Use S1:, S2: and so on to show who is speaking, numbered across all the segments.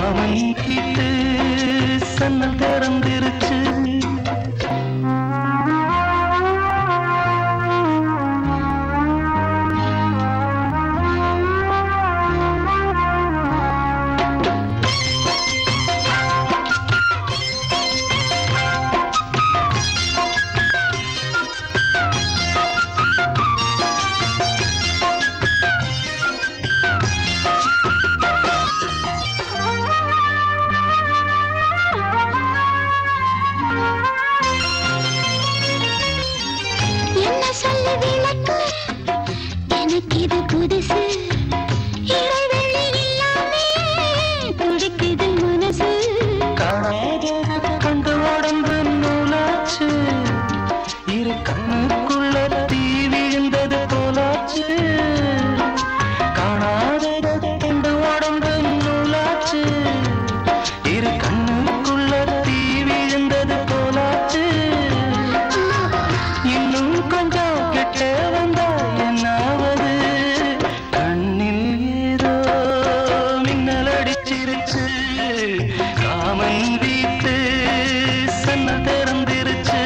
S1: Common கிட்டு சன்னல் திறந்திருச்சு.
S2: இது புதுசு இடைவெளி இல்லாமே துடிக்குது மனசு.
S1: காணாத கண்டு உடம்பு நூலாச்சு, இரு கண்ணுக்குள்ள தீ விழுந்தது போலாச்சு. காணாத கண்டு உடம்பு நூலாச்சு, இரு கண்ணுக்குள்ள தீ விழுந்தது போலாச்சு. இன்னும் கொஞ்சம் கிட்ட வந்தா என்னாவது, கண்ணில் ஏதோ மின்னல் அடிச்சிருச்சு. காமன் வீட்டு சன்னல் திறந்திருச்சு.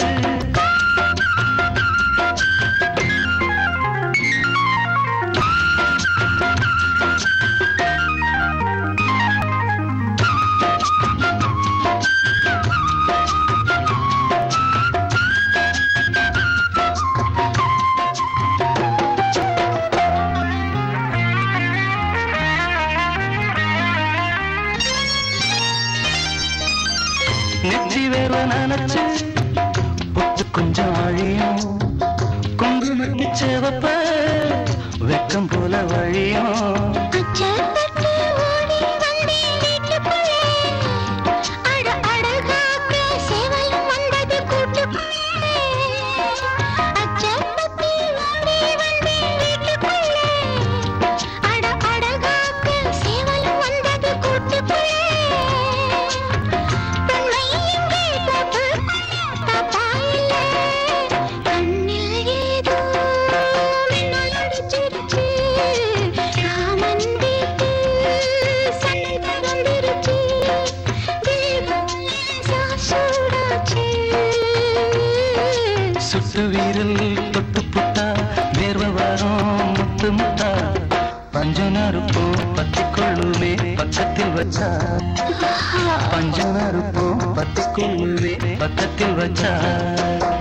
S1: நெற்றி வேற நினைச்சு பொத்து கொஞ்சம் அழியும், குங்குமத்து சிவப்ப வெக்கம் போல வழியும்.
S2: அச்சப்பட்டு ஓடி வந்தேன் வீட்டுக்குள்ளே, அழகாக சேவலும் வந்தது கூட்டுக்குள்ளே. அச்சப்பட்டு ஓடி வந்தேன் வீட்டுக்குள்ளே, அழகாக சேவலும் வந்தது கூட்டுக்குள்ளே.
S1: சுட்டு வீரல் தொட்டு புட்டா வேர்வ வரும் முத்து முட்டா. பஞ்சனருப்போ பத்திக்கொள்ளுவே பக்கத்தில் வச்சா, பஞ்சனருப்போ பத்திக்கொள்ளுவே பக்கத்தில் வச்சா.